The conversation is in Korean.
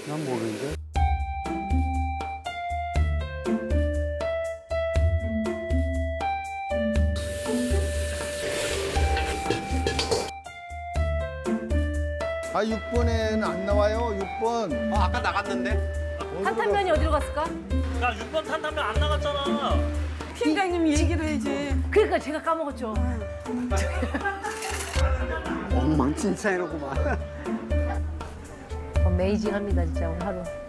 난 모르는데. 아, 6번에는 안 나와요, 6번. 아까 나갔는데? 탄탄면이 어디로 갔을까? 야, 6번 탄탄면 안 나갔잖아. 팀장님 얘기를 해야지. 그러니까 제가 까먹었죠. 엉망진창이로구만. 어메이징합니다, 진짜 오늘 하루.